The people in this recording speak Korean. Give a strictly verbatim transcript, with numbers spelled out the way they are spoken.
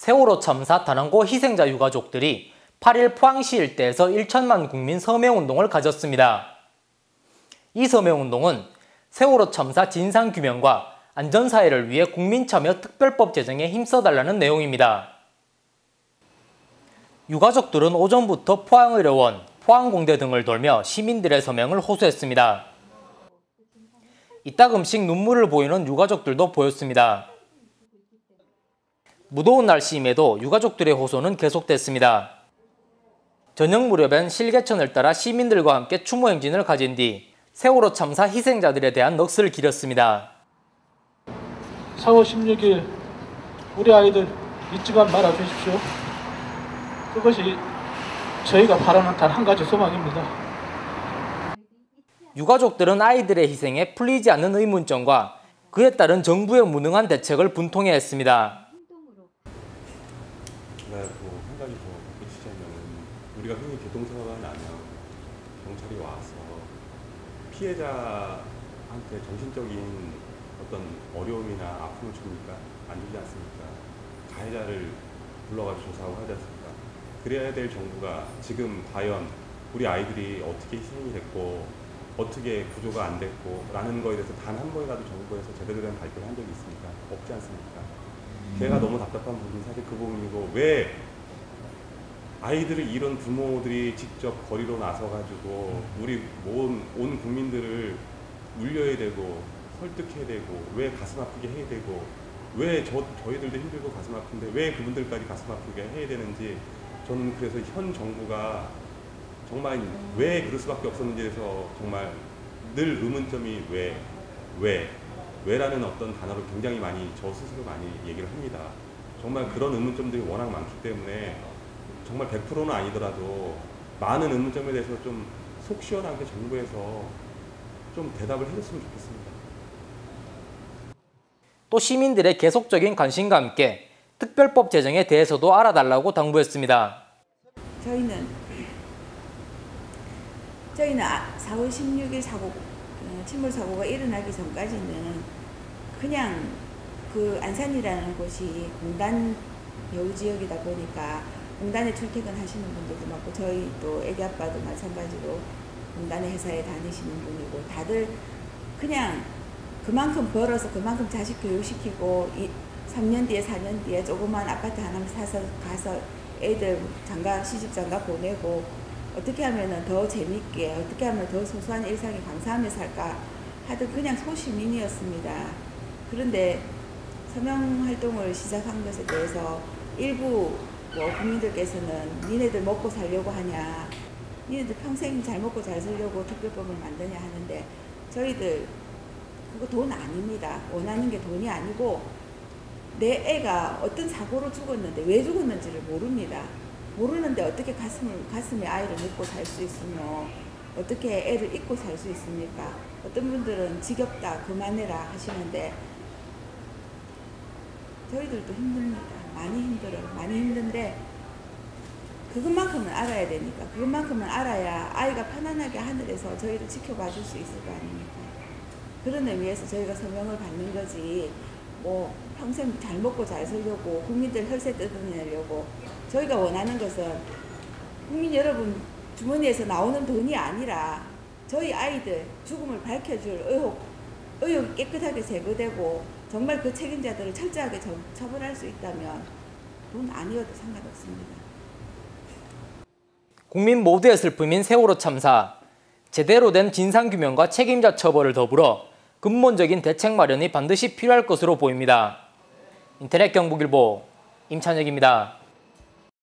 세월호 참사 단원고 희생자 유가족들이 팔 일 포항시 일대에서 천만 국민 서명운동을 가졌습니다. 이 서명운동은 세월호 참사 진상규명과 안전사회를 위해 국민참여 특별법 제정에 힘써달라는 내용입니다. 유가족들은 오전부터 포항의료원, 포항공대 등을 돌며 시민들의 서명을 호소했습니다. 이따금씩 눈물을 보이는 유가족들도 보였습니다. 무더운 날씨임에도 유가족들의 호소는 계속됐습니다. 저녁 무렵엔 실개천을 따라 시민들과 함께 추모 행진을 가진 뒤 세월호 참사 희생자들에 대한 넋을 기렸습니다. 사월 십육일 우리 아이들 잊지만 말아주십시오. 그것이 저희가 바라는 단 한 가지 소망입니다. 유가족들은 아이들의 희생에 풀리지 않는 의문점과 그에 따른 정부의 무능한 대책을 분통해 했습니다. 네, 뭐 한 가지 더 덧붙이자면 우리가 흔히 교통사고가 나면 경찰이 와서 피해자한테 정신적인 어떤 어려움이나 아픔을 줍니까? 안 주지 않습니까? 가해자를 불러가지고 조사하고 하지 않습니까? 그래야 될 정부가 지금 과연 우리 아이들이 어떻게 희생이 됐고 어떻게 구조가 안 됐고 라는 거에 대해서 단 한 번이라도 정부에서 제대로 된 발표를 한 적이 있습니까? 없지 않습니까? 제가 너무 답답한 부분이 사실 그 부분이고, 왜 아이들을 잃은 부모들이 직접 거리로 나서가지고 우리 온, 온 국민들을 울려야 되고 설득해야 되고 왜 가슴 아프게 해야 되고 왜 저, 저희들도 힘들고 가슴 아픈데 왜 그분들까지 가슴 아프게 해야 되는지, 저는 그래서 현 정부가 정말 왜 그럴 수밖에 없었는지에서 정말 늘 의문점이 왜, 왜, 왜라는 어떤 단어를 굉장히 많이 저 스스로 많이 얘기를 합니다. 정말 그런 의문점들이 워낙 많기 때문에 정말 백 퍼센트는 아니더라도 많은 의문점에 대해서 좀 속 시원하게 정부에서 좀 대답을 해줬으면 좋겠습니다. 또 시민들의 계속적인 관심과 함께 특별법 제정에 대해서도 알아달라고 당부했습니다. 저희는 저희는 사월 십육일 사고, 침몰 사고가 일어나기 전까지는 그냥 그 안산이라는 곳이 공단 여우 지역이다 보니까 공단에 출퇴근하시는 분들도 많고, 저희 또 애기 아빠도 마찬가지로 공단의 회사에 다니시는 분이고, 다들 그냥 그만큼 벌어서 그만큼 자식 교육시키고 이 삼 년 뒤에 사 년 뒤에 조그만 아파트 하나 사서 가서 애들 장가 시집 장가 보내고 어떻게 하면 더 재밌게, 어떻게 하면 더 소소한 일상에 감사하며 살까 하던 그냥 소시민이었습니다. 그런데 서명활동을 시작한 것에 대해서 일부 뭐 국민들께서는 니네들 먹고 살려고 하냐, 니네들 평생 잘 먹고 잘 살려고 특별법을 만드냐 하는데, 저희들 그거 돈 아닙니다. 원하는 게 돈이 아니고 내 애가 어떤 사고로 죽었는데 왜 죽었는지를 모릅니다. 모르는데 어떻게 가슴을, 가슴에 아이를 묻고 살 수 있으며 어떻게 애를 잊고 살 수 있습니까? 어떤 분들은 지겹다, 그만해라 하시는데 저희들도 힘듭니다. 많이 힘들어요. 많이 힘든데 그것만큼은 알아야 되니까, 그것만큼은 알아야 아이가 편안하게 하늘에서 저희를 지켜봐 줄 수 있을 거 아닙니까? 그런 의미에서 저희가 서명을 받는 거지, 뭐 평생 잘 먹고 잘 살려고 국민들 혈세 뜯어내려고. 저희가 원하는 것은 국민 여러분 주머니에서 나오는 돈이 아니라 저희 아이들 죽음을 밝혀줄 의혹, 의혹이 깨끗하게 제거되고 정말 그 책임자들을 철저하게 처벌할 수 있다면 돈 아니어도 상관없습니다. 국민 모두의 슬픔인 세월호 참사, 제대로 된 진상규명과 책임자 처벌을 더불어 근본적인 대책 마련이 반드시 필요할 것으로 보입니다. 인터넷 경북일보 임찬혁입니다.